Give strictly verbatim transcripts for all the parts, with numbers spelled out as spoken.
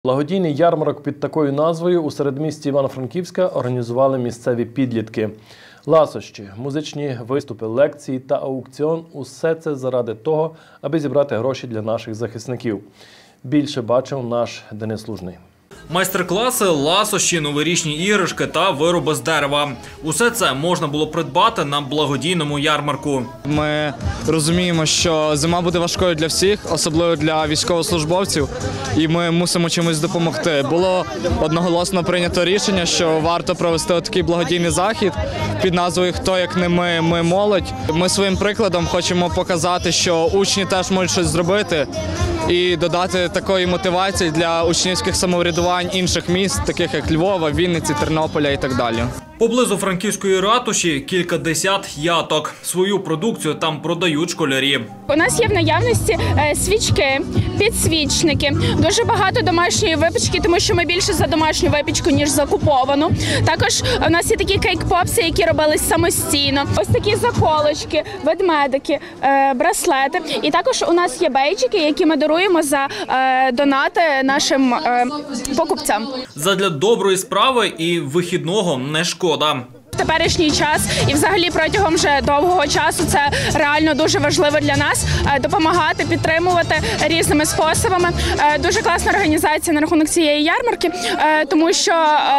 Благодійний ярмарок під такою назвою у середмісті Івано-Франківська організували місцеві підлітки. Ласощі, музичні виступи, лекції та аукціон – усе це заради того, аби зібрати гроші для наших захисників. Більше бачив наш Денис Лужний. Майстер-класи, ласощі, новорічні іграшки та вироби з дерева. Усе це можна було придбати на благодійному ярмарку. Ми розуміємо, що зима буде важкою для всіх, особливо для військовослужбовців, і ми мусимо чимось допомогти. Було одноголосно прийнято рішення, що варто провести такий благодійний захід під назвою «Хто як не ми, ми молодь». Ми своїм прикладом хочемо показати, що учні теж можуть щось зробити і додати такої мотивації для учнівських самоврядувань інших міст, таких як Львова, Вінниці, Тернополя і так далі. Поблизу Франківської ратуші кількадесят яток. Свою продукцію там продають школярі. У нас є в наявності свічки, підсвічники, дуже багато домашньої випічки, тому що ми більше за домашню випічку, ніж за куповану. Також у нас є такі кейк-попси, які робились самостійно. Ось такі заколочки, ведмедики, браслети. І також у нас є бейджики, які ми даруємо за донати нашим покупцям. Задля доброї справи і вихідного не шкода. В теперішній час і взагалі протягом вже довгого часу це реально дуже важливо для нас – допомагати, підтримувати різними способами. Дуже класна організація на рахунок цієї ярмарки, тому що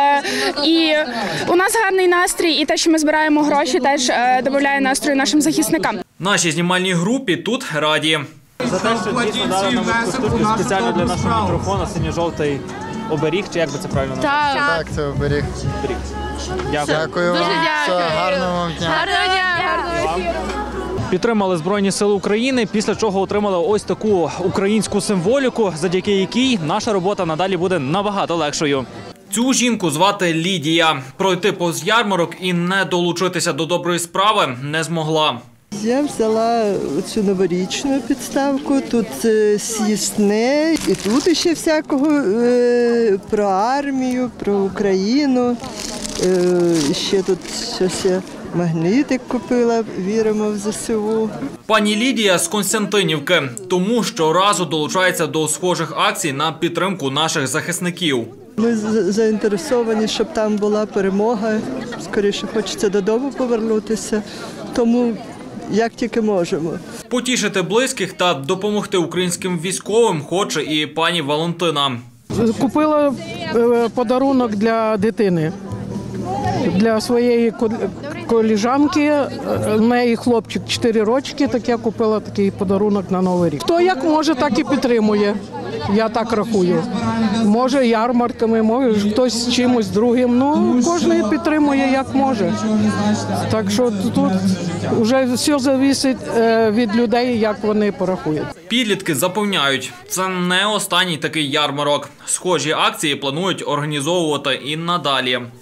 і у нас гарний настрій, і те, що ми збираємо гроші, теж додає настрою нашим захисникам. Нашій знімальній групі тут раді. За те, що дійсно дали нам штуку спеціально для нашого мікрофона, синьо-жовтий оберіг, чи як би це правильно назвати? Так, так, це оберіг. Оберіг. Дякую. Дякую вам. Все, гарного вам дня. Гарного дня! Гарного ефіру! Підтримали Збройні Сили України, після чого отримали ось таку українську символіку, завдяки якій наша робота надалі буде набагато легшою. Цю жінку звати Лідія. Пройти повз ярмарок і не долучитися до доброї справи не змогла. Я взяла цю новорічну підставку, тут с'їсне, і тут ще всякого е, про армію, про Україну. Е, ще тут щось я магнитик купила, віримо в ЗСУ. Пані Лідія з Константинівки, тому щоразу долучається до схожих акцій на підтримку наших захисників. Ми заінтересовані, щоб там була перемога, скоріше хочеться додому повернутися, тому як тільки можемо. Потішити близьких та допомогти українським військовим хоче і пані Валентина. Купила подарунок для дитини, для своєї коліжанки. У неї хлопчик чотири рочки, так я купила такий подарунок на Новий рік. Хто як може, так і підтримує, я так рахую. Може ярмарками, може хтось чимось другим, ну кожен підтримує як може. Так що тут вже все залежить від людей, як вони порахують. Підлітки запевняють, це не останній такий ярмарок. Схожі акції планують організовувати і надалі.